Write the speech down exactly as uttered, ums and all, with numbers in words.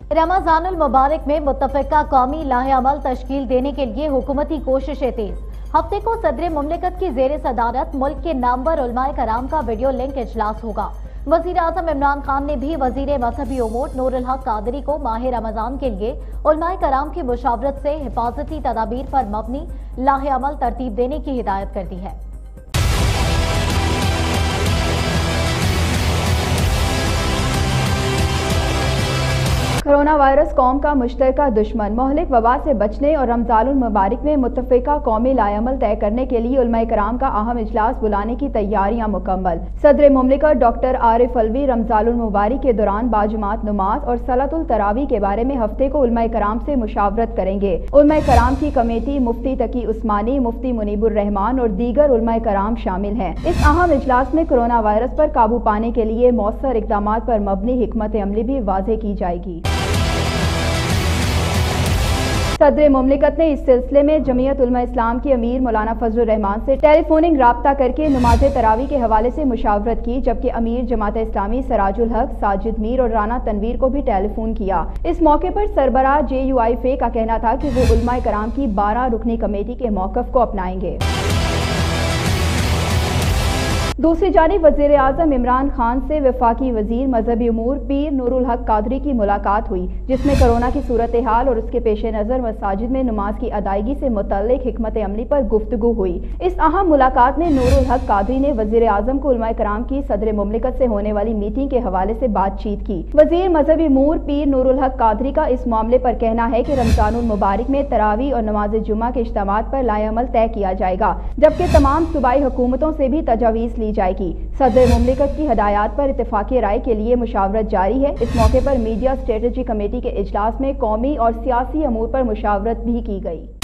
रमजान मुबारक में मुत्तफ़िका कौमी लाहे-अमल तश्कील देने के लिए हुकूमती कोशिशें तेज। हफ्ते को सदर मुमलिकत की जेर सदारत मुल्क के नामवर उलमाए कराम का वीडियो लिंक इजलास होगा। वजीर आजम इमरान खान ने भी वजीर मजहबी उमूर नूरुल हक कादरी को माह रमजान के लिए उलमाए कराम की मुशावरत से हिफाजती तदाबीर पर मबनी लाहे-अमल तरतीब देने की हिदायत कर दी है। कोरोना वायरस कौम का मुश्तरका दुश्मन। मोहलिक वबा से बचने और रमजानुल मुबारक में मुत्तफ़िका कौमी लाहे-अमल तय करने के लिए उलमाए कराम का अहम इजलास बुलाने की तैयारियां मुकम्मल। सदर मुमलिकत डॉक्टर आरिफ अलवी रमजानुल मुबारक के दौरान बाजुमात नमाज और सलातुल तरावी के बारे में हफ्ते को उलमाए कराम से मुशावरत करेंगे। उलमाए कराम की कमेटी मुफ्ती तकी उस्मानी, मुफ्ती मुनीबुर रहमान और दीगर उलमाए कराम शामिल हैं। इस अहम इजलास में कोरोना वायरस पर काबू पाने के लिए मौसर इक़दामात पर मबनी हिकमत अमली भी वाज़ेह की जाएगी। सदर मुमलिकत ने इस सिलसिले में जमीयत उलमा इस्लाम की अमीर मौलाना फजलुर रहमान से टेलीफोनिक राब्ता करके नमाज तरावी के हवाले से मुशावरत की, जबकि अमीर जमात इस्लामी सराजुल हक, साजिद मीर और राना तनवीर को भी टेलीफोन किया। इस मौके पर सरबराह जे यू आई फे का कहना था कि वो उलमा कराम की बारह रुकनी कमेटी के मौक़िफ़ को अपनाएंगे। दूसरी जानिब वज़ीर आज़म इमरान खान से वफाकी वज़ीर मजहबी उमूर पीर नूरुल हक कादरी की मुलाकात हुई, जिसमें कोरोना की सूरत हाल और उसके पेश नज़र मसाजिद में नमाज की अदायगी से मुतल्लिक हिकमत अमली पर गुफ्तगू हुई। इस अहम मुलाकात में नूरुल हक कादरी ने वज़ीर आज़म को उलमाए कराम की सदर मुमलिकत से होने वाली मीटिंग के हवाले से बातचीत की। वज़ीर मजहबी उमूर पीर नूरुल हक कादरी का इस मामले पर कहना है कि रमजानुल मुबारक में तरावी और नमाज जुमा के इज्तिमात पर लाहे-अमल तय किया जाएगा, जबकि तमाम सूबाई हुकूमतों से भी तजावीज़ ली जाएगी। सदर मुमलिकत की हदायत पर इत्तेफाकी राय के लिए मुशावरत जारी है। इस मौके पर मीडिया स्ट्रेटजी कमेटी के इजलास में कौमी और सियासी अमूर पर मुशावरत भी की गई।